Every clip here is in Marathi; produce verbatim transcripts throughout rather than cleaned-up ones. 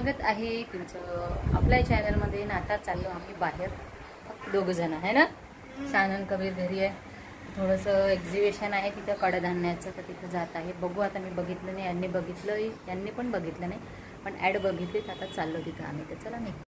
स्वागत आहे तुमचं आपल्या चॅनलमध्ये. ना आता चाललो आम्ही बाहेर, फक्त दोघं जण आहे ना. सानन कबीर घरी आहे. थोडंसं एक्झिबिशन आहे तिथं कडधान्याचं, तर तिथं जात आहे. बघू आता. मी बघितलं नाही, यांनी बघितलं, यांनी पण बघितलं नाही, पण ॲड बघितलीत. आता चाललो तिथं आम्ही. तर चला. नाही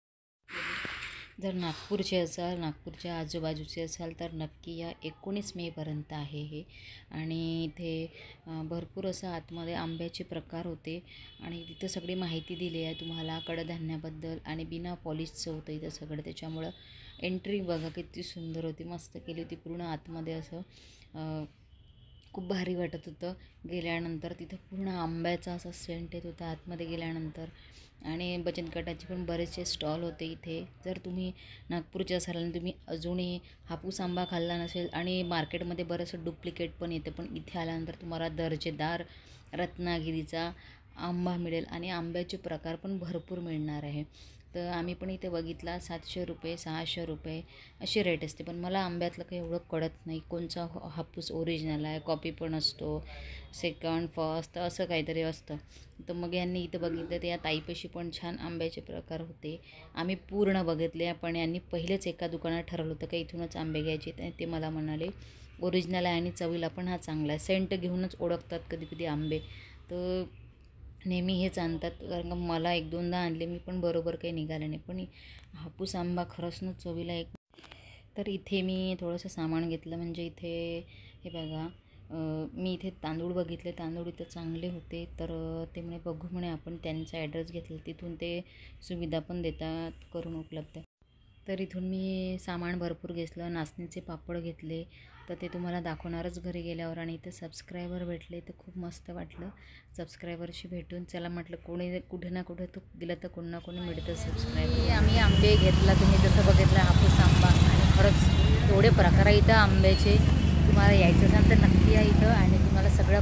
जर नागपूरचे असाल, नागपूरच्या आजूबाजूचे असाल तर नक्की या. एकोणीस मेपर्यंत आहे हे. आणि इथे भरपूर असं आतमध्ये आंब्याचे प्रकार होते आणि तिथं सगळी माहिती दिली आहे तुम्हाला कडधान्याबद्दल. आणि बिना पॉलिशचं होतं इथं सगळं. त्याच्यामुळं एंट्री बघा किती सुंदर होती, मस्त केली होती पूर्ण आतमध्ये. असं खूप भारी वाटत होतं गेल्यानंतर. तिथं पूर्ण आंब्याचा असा सेंट येत होता आतमध्ये गेल्यानंतर. आणि बचत गटाचे पण बरेचसे स्टॉल होते इथे. जर तुम्ही नागपूरचे असाल आणि तुम्ही अजूनही हापूस आंबा खाल्ला नसेल, आणि मार्केटमध्ये बरंचसं डुप्लिकेट पण येतं, पण इथे आल्यानंतर तुम्हाला दर्जेदार रत्नागिरीचा आंबा मिळेल. आणि आंब्याचे प्रकार पण भरपूर मिळणार आहे. तर आम्ही पण इथे बघितला, सातशे रुपये सहाशे रुपये अशी रेट असते. पण मला आंब्यातलं काही एवढं कळत नाही कोणचा हापूस ओरिजिनल आहे, कॉपी पण असतो, सेकंड फर्स्ट असं काहीतरी असतं. तर मग यांनी इथं बघितलं, तर या ताईपाशी पण छान आंब्याचे प्रकार होते. आम्ही पूर्ण बघितले, पण यांनी पहिलेच एका दुकानात ठरवलं होतं का इथूनच आंबे घ्यायचे. ते मला म्हणाले ओरिजिनल आहे आणि चवीला पण हा चांगला आहे. सेंट घेऊनच ओळखतात कधी कधी आंबे, तर नेहमी हेच आणतात. कारण का मला एक दोनदा आणले मी, पण बरोबर काही निघाले नाही. पण हापूस आंबा खरंच ना चवीला एक. तर इथे मी थोडंसं सामान घेतलं. म्हणजे इथे हे बघा, मी इथे तांदूळ बघितले, तांदूळ इथं चांगले होते. तर ते म्हणे बघू म्हणे आपण. त्यांचा ॲड्रेस घेतला, तिथून ते सुविधा पण देतात करून उपलब्ध. तर इथून मी सामान भरपूर घेतलं. नाचणीचे पापड घेतले, तर ते तुम्हाला दाखवणारच घरी गेल्यावर. आणि इथे सबस्क्रायबर भेटले, तर खूप मस्त वाटलं सबस्क्रायबरशी भेटून. चला म्हटलं, कोणी कुठे ना कुठे तो गेलं तर कोण ना कोणी मिळतं सबस्क्रायबर. आम्ही आंबे घेतला, तुम्ही जसं बघितलं हापूस आंबा. आणि खरंच एवढे प्रकार आहे इथं आंब्याचे. तुम्हाला यायचं असेल तर नक्की या इथं. आणि तुम्हाला सगळ्या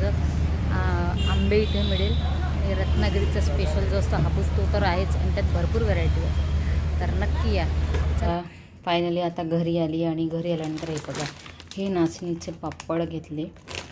प्रकारचं आंबे इथे मिळेल. आणि रत्नागिरीचा स्पेशल जो असतो हापूस, तो तर आहेच, आणि त्यात भरपूर व्हरायटी आहे. तर नक्की या. फायनली आता घरी आली. आणि घरी आल्यानंतर हे बघा, हे नाचणीचे पापड घेतले.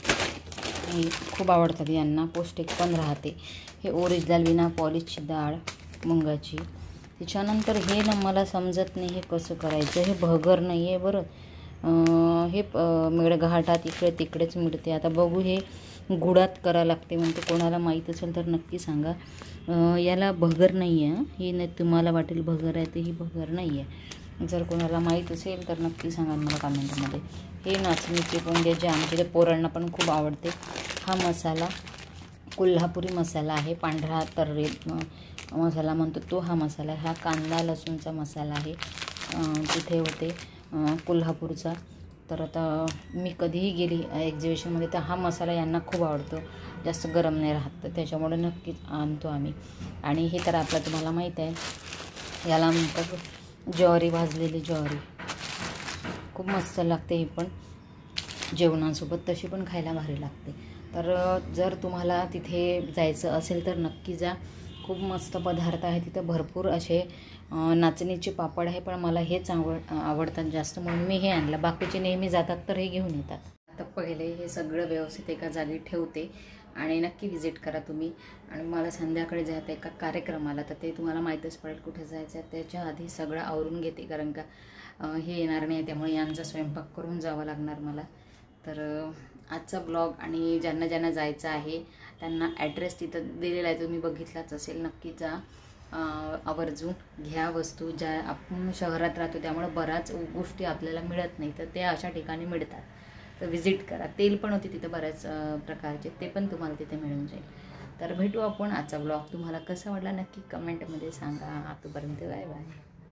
हे खूप आवडतात यांना, पौष्टिक पण राहते. हे ओरिजिनल विना पॉलिशची डाळ मुंगाची. त्याच्यानंतर हे ना मला समजत नाही हे कसं करायचं. हे भगर नाही आहे बरं. हे मेळघाटात इकडे तिकडेच मिळते. आता बघू, हे गुळात करावं लागते म्हणते. कोणाला माहीत असेल तर नक्की सांगा. याला भगर नाही आहे. ही नाही, तुम्हाला वाटेल भगर आहे, तर ही भगर नाही आहे. जर कोणाला माहीत असेल तर नक्की सांगा मला कमेंटमध्ये. हे नाचणीचे पोंगे जे आमच्या पोरांना पण खूप आवडते. हा मसाला कोल्हापुरी मसाला आहे, पांढरा तर्रे मसाला म्हणतो तो हा मसाला आहे. हा कांदा लसूणचा मसाला आहे, तिथे होते कोल्हापूरचा. तर आता मी कधीही गेली एक्झिबिशनमध्ये तर हा मसाला यांना खूप आवडतो, जास्त गरम नाही राहत, तर त्याच्यामुळे नक्कीच आणतो आम्ही. आणि हे तर आपलं तुम्हाला माहीत आहे, याला म्हणतात ज्वारी, भाजलेली ज्वारी. खूप मस्त लागते ही पण जेवणासोबत, तशी पण खायला भारी लागते. तर जर तुम्हाला तिथे जायचं असेल तर नक्की जा. खूप मस्त पदार्थ आहे तिथं. भरपूर असे नाचणीचे पापड आहे, पण मला हेच आवड आवडतात जास्त, म्हणून मी हे आणलं. बाकीचे नेहमी जातात तर हे घेऊन येतात. आता पहिले हे सगळं व्यवस्थित एका जागी ठेवते आणि नक्की व्हिजिट करा तुम्ही. आणि मला संध्याकाळी जायचं एका कार्यक्रमाला, तर ते तुम्हाला माहीतच पडेल कुठे जायचं आहे. त्याच्या आधी सगळं आवरून घेते, कारण का हे येणार नाही, त्यामुळे यांचा स्वयंपाक करून जावं लागणार मला. तर आजचा ब्लॉग, आणि ज्यांना ज्यांना जायचं आहे त्यांना ॲड्रेस तिथं दिलेला आहे, तुम्ही बघितलाच असेल. नक्की जा, आवर्जून घ्या वस्तू. ज्या आपण शहरात राहतो त्यामुळे बऱ्याच गोष्टी आपल्याला मिळत नाही, तर त्या अशा ठिकाणी मिळतात. तर व्हिजिट करा. तेल पण होते तिथं बऱ्याच प्रकारचे, ते पण तुम्हाला तिथे मिळून जाईल. तर भेटू आपण. आजचा ब्लॉग तुम्हाला कसा वाटला नक्की कमेंटमध्ये सांगा. आतापर्यंत बाय बाय.